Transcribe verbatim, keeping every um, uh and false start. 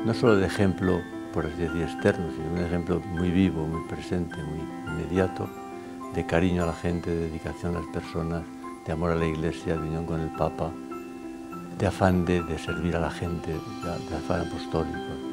no solo de ejemplo, por así decir, externo, sino un ejemplo muy vivo, muy presente, muy inmediato, de cariño a la gente, de dedicación a las personas, de amor a la Iglesia, de unión con el Papa, de afán de, de servir a la gente, de, de afán apostólico.